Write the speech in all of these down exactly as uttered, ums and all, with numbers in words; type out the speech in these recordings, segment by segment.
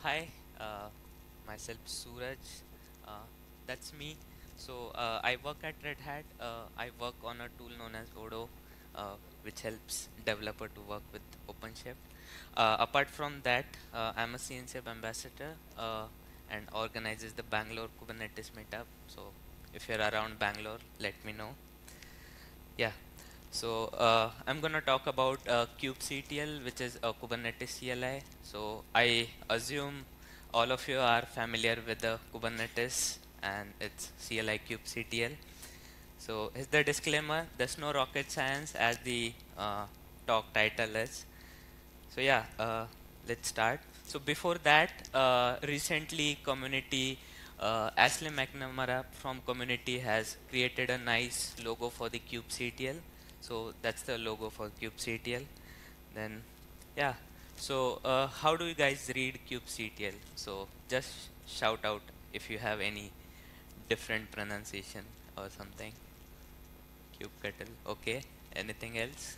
Hi, uh, myself Suraj. Uh, that's me. So uh, I work at Red Hat. Uh, I work on a tool known as Odo, uh, which helps developer to work with OpenShift. Uh, apart from that, uh, I'm a C N C F ambassador uh, and organizes the Bangalore Kubernetes meetup. So if you're around Bangalore, let me know. Yeah. So uh, I'm gonna talk about uh, kubectl, which is a Kubernetes C L I. So I assume all of you are familiar with the Kubernetes and its C L I kubectl. So here's the disclaimer: there's no rocket science, as the uh, talk title is. So yeah, uh, let's start. So before that, uh, recently community uh, Ashley McNamara from community has created a nice logo for the kubectl. So that's the logo for kubectl. Then yeah. So uh, how do you guys read kubectl? So just shout out if you have any different pronunciation or something. Kubectl. Okay. Anything else?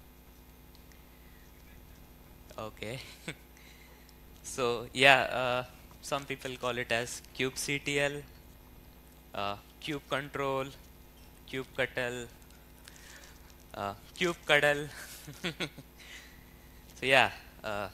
Okay. So yeah, uh, some people call it as kubectl, uh, kube control, kubectl, uh, kubecuddle. So yeah, uh,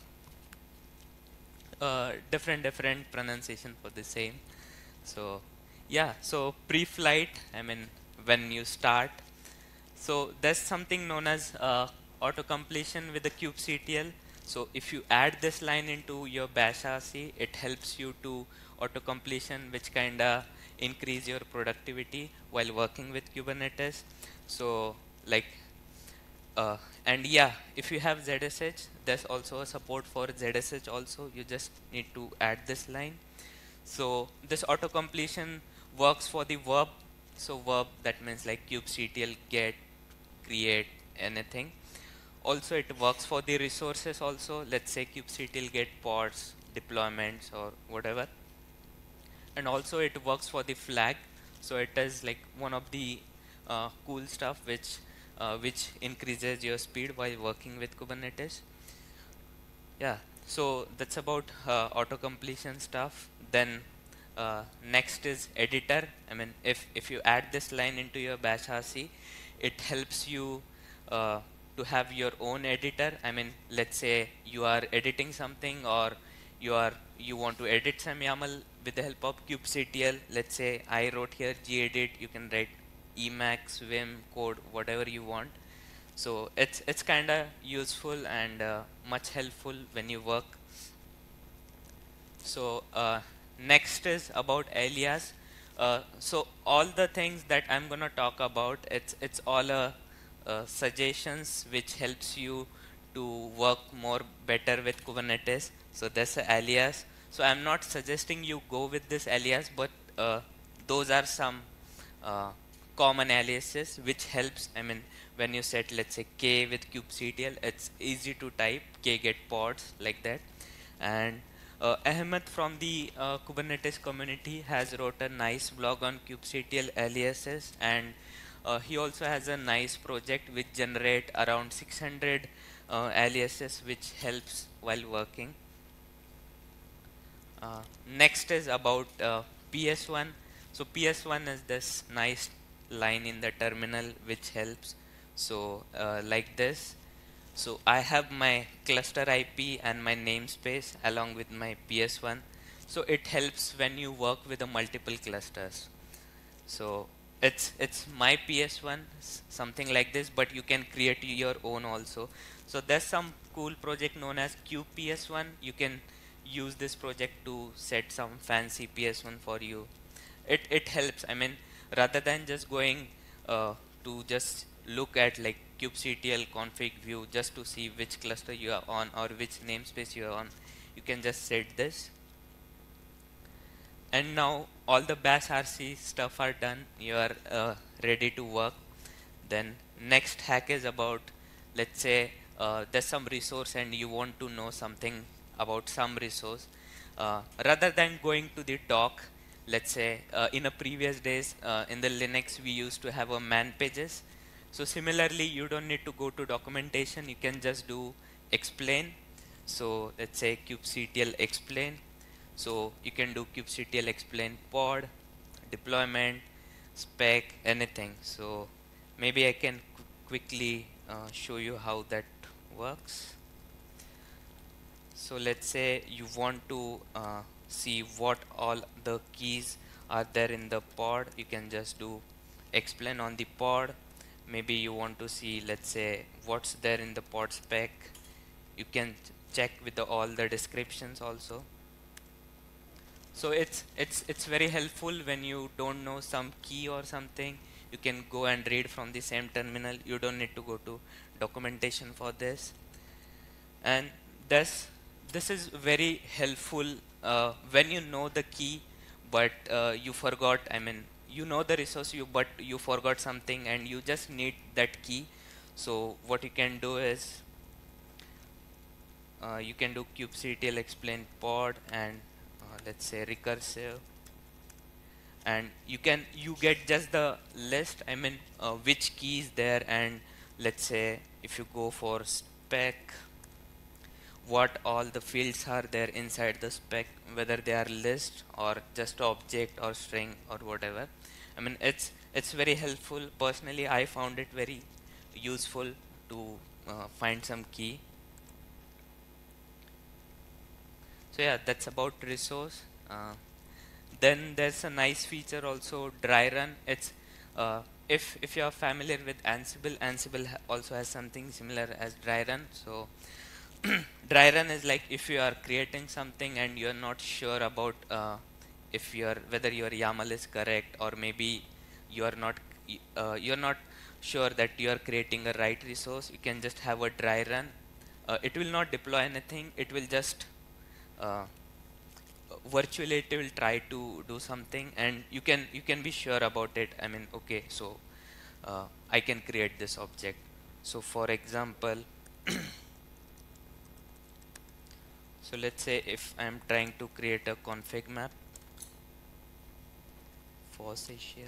uh, different different pronunciation for the same. So yeah, so pre-flight, I mean when you start, so there's something known as uh, auto completion with the kubectl. So if you add this line into your bash R C, it helps you to auto completion, which kinda increase your productivity while working with Kubernetes. So like uh, and yeah, if you have Z S H, there's also a support for Z S H also. You just need to add this line. So this auto completion works for the verb. So verb, that means like kubectl get, create, anything. Also it works for the resources also. Let's say kubectl get pods, deployments or whatever. And also it works for the flag. So it is like one of the uh, cool stuff which uh, which increases your speed while working with Kubernetes. Yeah, so that's about uh, auto completion stuff. Then uh, next is editor. I mean, if if you add this line into your bash R C, it helps you uh, to have your own editor. I mean, let's say you are editing something, or you are you want to edit some YAML with the help of kubectl. Let's say I wrote here gedit. You can write Emacs, Vim code, whatever you want. So it's it's kind of useful and uh, much helpful when you work. So uh, next is about alias. Uh, so all the things that I'm gonna talk about, it's it's all uh, uh, suggestions which helps you to work more better with Kubernetes. So that's a alias. So I'm not suggesting you go with this alias, but uh, those are some uh, common aliases which helps. I mean, when you set, let's say, k with kubectl, it's easy to type k get pods like that. And uh, Ahmed from the uh, Kubernetes community has wrote a nice blog on kubectl aliases, and uh, he also has a nice project which generate around six hundred uh, aliases which helps while working. Uh, next is about uh, P S one. So P S one is this nice line in the terminal which helps. So uh, like this. So I have my cluster I P and my namespace along with my P S one. So it helps when you work with the multiple clusters. So it's it's my P S one, something like this, but you can create your own also. So there's some cool project known as Q P S one. You can use this project to set some fancy P S one for you. It it helps. I mean, rather than just going uh, to just look at like kubectl config view just to see which cluster you are on or which namespace you are on, you can just set this. And now all the bash R C stuff are done. You are uh, ready to work. Then next hack is about, let's say uh, there's some resource and you want to know something about some resource. Uh, rather than going to the doc, let's say uh, in a previous days uh, in the Linux we used to have a man pages. So similarly, you don't need to go to documentation. You can just do explain. So let's say kubectl explain. So you can do kubectl explain pod, deployment, spec, anything. So maybe I can qu quickly uh, show you how that works. So let's say you want to uh, see what all the keys are there in the pod. You can just do explain on the pod. Maybe you want to see, let's say, what's there in the pod spec. You can check with the, all the descriptions also. So it's it's it's very helpful when you don't know some key or something. You can go and read from the same terminal. You don't need to go to documentation for this. And this this is very helpful uh, when you know the key, but uh, you forgot. I mean, you know the resource, you but you forgot something, and you just need that key. So what you can do is uh, you can do kubectl explain pod and uh, let's say recursive, and you can you get just the list. I mean, uh, which key is there, and let's say if you go for spec, what all the fields are there inside the spec, whether they are list or just object or string or whatever. I mean, it's it's very helpful. Personally, I found it very useful to uh, find some key. So yeah, that's about resource. Uh, then there's a nice feature also, dry run. It's uh, if if you are familiar with Ansible, Ansible ha also has something similar as dry run. So dry run is like if you are creating something and you're not sure about uh, if your whether your YAML is correct, or maybe you're not uh, you're not sure that you are creating a right resource, you can just have a dry run. Uh, it will not deploy anything. It will just uh, virtually it will try to do something, and you can you can be sure about it. I mean, okay, so uh, I can create this object. So for example, so let's say if I am trying to create a config map for Asia,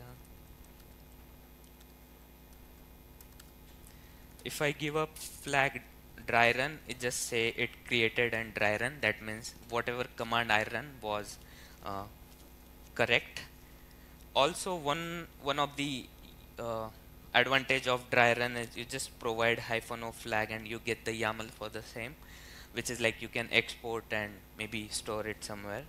if I give up flag dry run, it just say it created and dry run. That means whatever command I run was uh, correct. Also, one one of the uh, advantage of dry run is you just provide hyphen o flag and you get the YAML for the same, which is like you can export and maybe store it somewhere.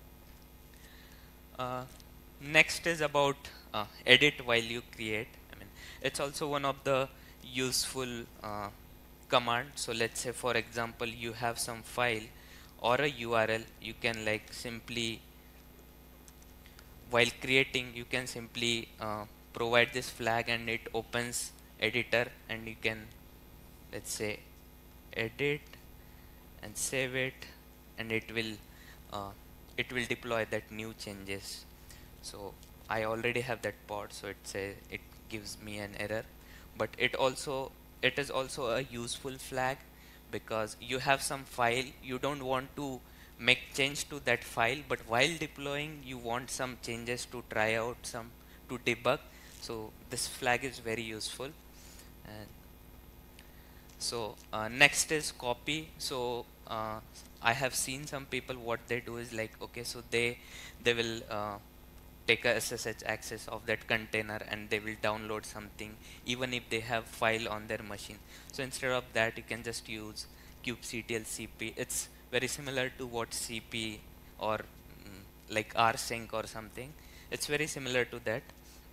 Uh, next is about uh, edit while you create. I mean, it's also one of the useful uh, command. So let's say for example you have some file or a U R L, you can like simply while creating you can simply uh, provide this flag and it opens editor, and you can let's say edit and save it, and it will uh, it will deploy that new changes. So I already have that pod, so it say it gives me an error, but it also it is also a useful flag because you have some file, you don't want to make change to that file, but while deploying you want some changes to try out, some to debug. So this flag is very useful. And so uh, next is copy. So uh, I have seen some people, what they do is like, okay, so they they will uh, take a S S H access of that container and they will download something even if they have file on their machine. So instead of that you can just use kubectl C P. It's very similar to what C P or mm, like rsync or something. It's very similar to that.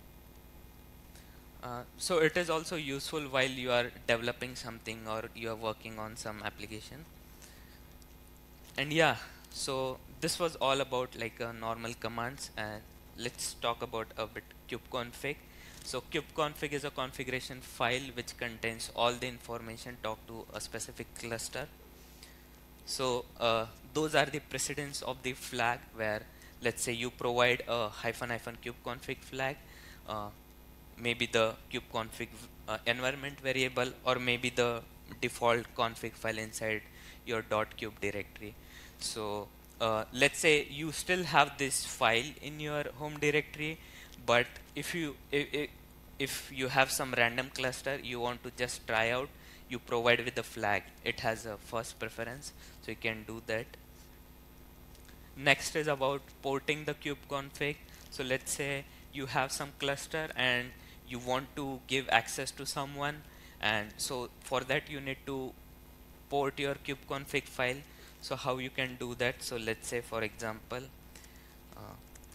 Uh, so it is also useful while you are developing something or you are working on some application. And yeah, so this was all about like uh, normal commands, and let's talk about a bit kubeconfig. So kubeconfig is a configuration file which contains all the information talk to a specific cluster. So uh, those are the precedents of the flag, where let's say you provide a hyphen hyphen kubeconfig flag, uh, maybe the kubeconfig uh, environment variable, or maybe the default config file inside your .kube directory. So uh, let's say you still have this file in your home directory, but if you if, if you have some random cluster you want to just try out, you provide with the flag. It has a first preference, so you can do that. next is about porting the kube config. So let's say you have some cluster and you want to give access to someone, and so for that you need to port your kubeconfig file. So how you can do that? So let's say for example, uh,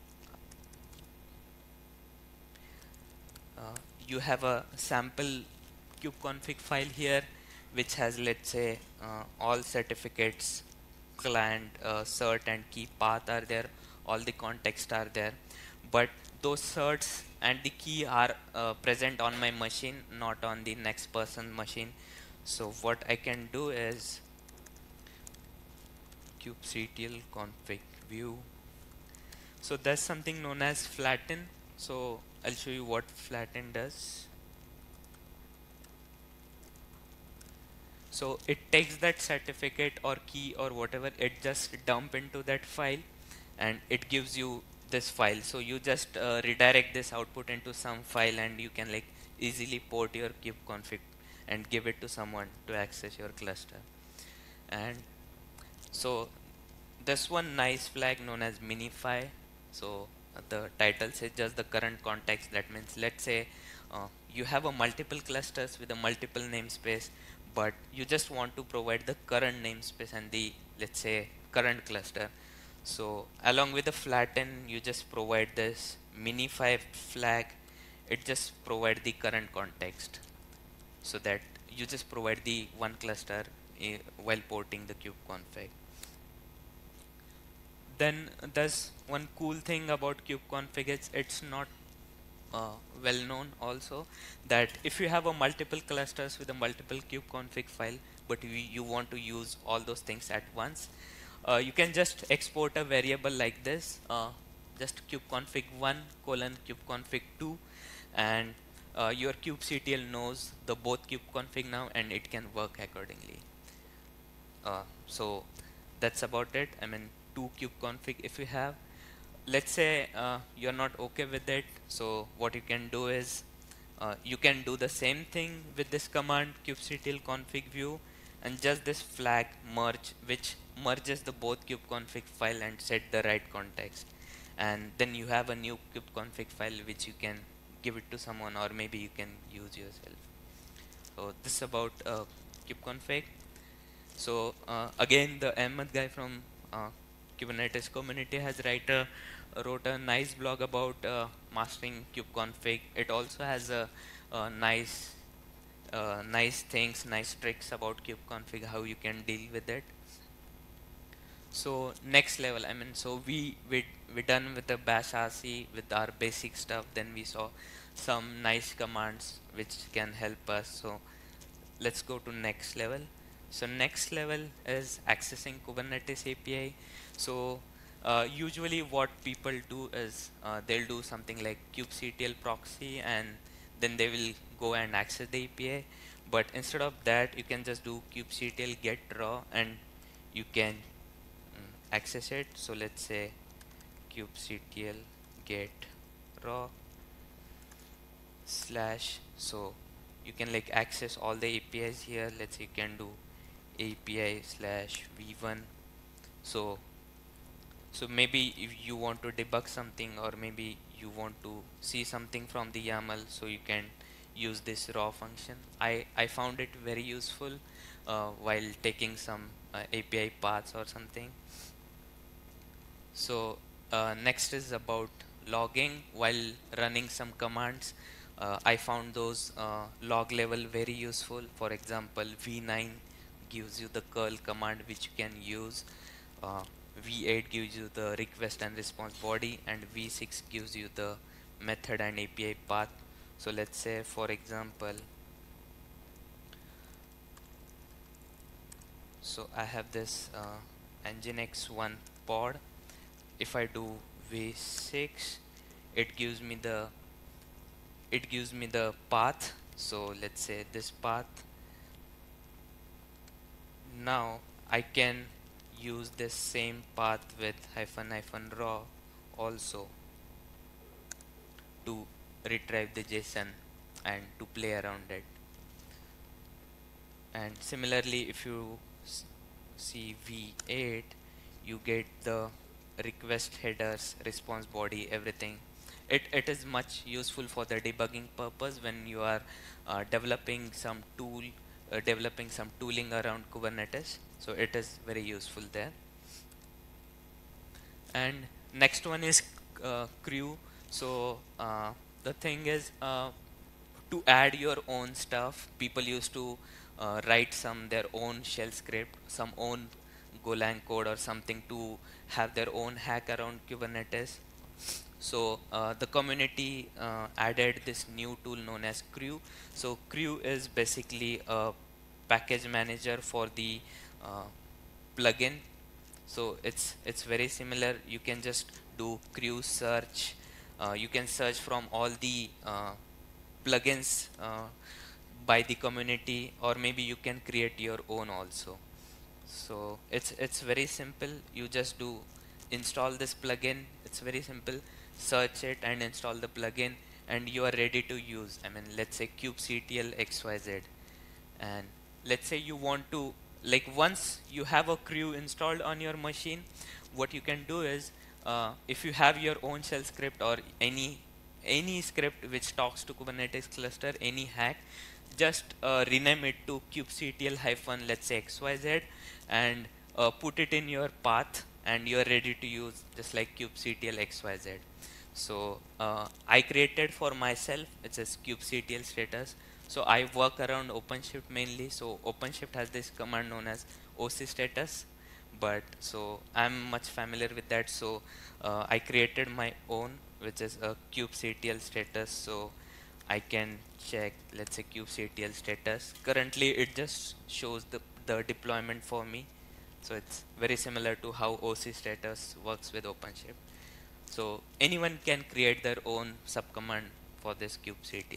uh, you have a sample kubeconfig file here which has, let's say, uh, all certificates, client, uh, cert and key path are there, all the context are there, but those certs and the key are uh, present on my machine, not on the next person machine. So what I can do is kubectl config view. So there's something known as flatten. So I'll show you what flatten does. So it takes that certificate or key or whatever, it just dump into that file and it gives you this file. So you just uh, redirect this output into some file and you can like easily port your kubeconfig and give it to someone to access your cluster. And so this one nice flag known as minify. So uh, the title says just the current context. That means let's say uh, you have a multiple clusters with a multiple namespace, but you just want to provide the current namespace and the, let's say, current cluster. So along with the flatten, you just provide this minify flag. It just provide the current context, so that you just provide the one cluster uh, while porting the kubeconfig. Then there's one cool thing about kubeconfig, it's, it's not uh, well known also, that if you have a multiple clusters with a multiple kubeconfig file, but you, you want to use all those things at once, uh, you can just export a variable like this, uh, just kubeconfig one colon kubeconfig two, and uh, your kubectl knows the both kubeconfig now and it can work accordingly. Uh, so that's about it. I mean, two kubeconfig if you have. Let's say uh, you're not okay with it, so what you can do is uh, you can do the same thing with this command kubectl config view and just this flag merge, which merges the both kubeconfig file and set the right context, and then you have a new kubeconfig file which you can give it to someone or maybe you can use yourself. So this is about uh, kubeconfig. So uh, again, the Ahmed guy from uh, Kubernetes community has write a, wrote a nice blog about uh, mastering kubeconfig. It also has a, a nice uh, nice things, nice tricks about kubeconfig, how you can deal with it. So next level, I mean, so we we we done with the bash R C with our basic stuff. Then we saw some nice commands which can help us. So let's go to next level. So next level is accessing Kubernetes A P I. So uh, usually what people do is uh, they'll do something like kubectl proxy and then they will go and access the A P I. But instead of that, you can just do kubectl get raw and you can mm, access it. So let's say kubectl get raw slash, so you can like access all the A P Is here. Let's say you can do A P I slash v one. So so maybe if you want to debug something or maybe you want to see something from the YAML, so you can use this raw function. I, I found it very useful uh, while taking some uh, A P I paths or something. So uh, next is about logging while running some commands. Uh, I found those uh, log level very useful. For example, v nine gives you the curl command which you can use. Uh, v eight gives you the request and response body, and v six gives you the method and A P I path. So let's say, for example, so I have this uh, Nginx one pod. If I do v six, it gives me the it gives me the path. So let's say this path. Now I can use this same path with hyphen hyphen raw also to retrieve the JSON and to play around it. And similarly, if you see v eight, you get the request headers, response body, everything. It, it is much useful for the debugging purpose when you are uh, developing some tool, uh, developing some tooling around Kubernetes. So it is very useful there. And next one is uh, crew. So uh, the thing is, uh, to add your own stuff, people used to uh, write some their own shell script, some own Golang code or something to have their own hack around Kubernetes. So uh, the community uh, added this new tool known as Crew. So Crew is basically a package manager for the uh, plugin. So it's it's very similar. You can just do Crew search. Uh, you can search from all the uh, plugins uh, by the community, or maybe you can create your own also. So it's it's very simple. You just do install this plugin. It's very simple. Search it and install the plugin, and you are ready to use. I mean, let's say kubectl xyz, and let's say you want to, like, once you have a Crew installed on your machine, what you can do is, uh, if you have your own shell script or any any script which talks to Kubernetes cluster, any hack, just uh, rename it to kubectl hyphen, let's say xyz, and uh, put it in your path, and you're ready to use, just like kubectl xyz. So uh, I created for myself, it says kubectl status. So I work around OpenShift mainly. So OpenShift has this command known as O C status, but so I'm much familiar with that. So uh, I created my own, which is a kubectl status. So I can check, let's say, kubectl status. Currently it just shows the, the deployment for me. So it's very similar to how O C status works with OpenShift. So anyone can create their own subcommand for this kubectl.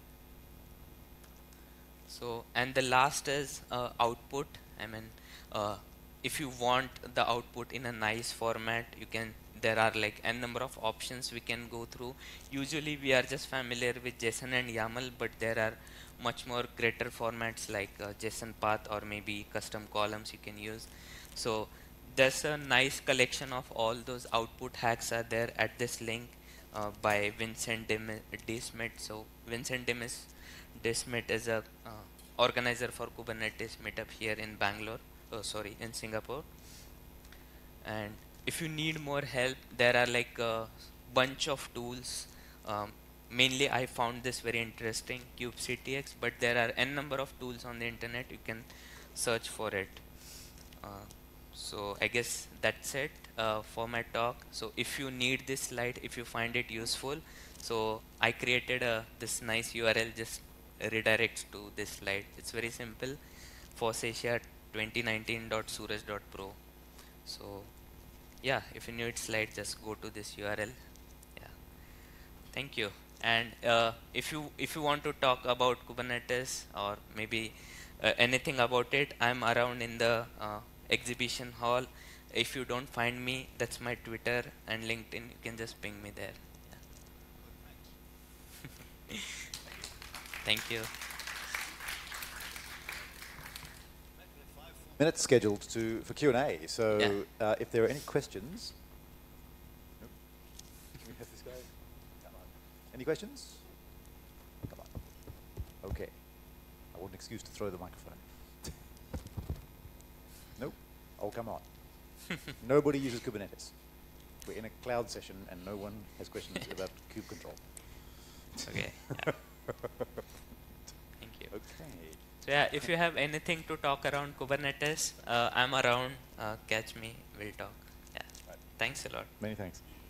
So, and the last is uh, output. I mean, uh, if you want the output in a nice format, you can, there are like n number of options we can go through. Usually we are just familiar with JSON and YAML, but there are much more greater formats like uh, JSON path or maybe custom columns you can use. So there's a nice collection of all those output hacks are there at this link uh, by Vincent D. Smith. So Vincent D. Smith is a uh, organizer for Kubernetes meetup here in Bangalore, oh sorry, in Singapore. And if you need more help, there are like a bunch of tools. Um, mainly I found this very interesting, kubectx, but there are n number of tools on the internet. You can search for it. Uh, so I guess that's it uh, for my talk. So if you need this slide, if you find it useful, so I created a this nice U R L, just redirects to this slide. It's very simple, fosasia twenty nineteen dot suraj dot pro. So yeah, if you need slide, just go to this U R L. Yeah, thank you. And uh, if you if you want to talk about Kubernetes or maybe uh, anything about it, I'm around in the uh, exhibition hall. If you don't find me, that's my Twitter and LinkedIn. You can just ping me there. Yeah. Thank you. Minutes scheduled to for Q and A. So Yeah. uh, if there are any questions, nope. Can we have this guy? Come on. Any questions? Come on. Okay. I want an excuse to throw the microphone. Nope. Oh, come on. Nobody uses Kubernetes. We're in a cloud session and no one has questions about kube control. Okay. Yeah. Thank you. Okay. So yeah, if you have anything to talk around Kubernetes, uh, I'm around. Uh, catch me. We'll talk. Yeah. Right. Thanks a lot. Many thanks.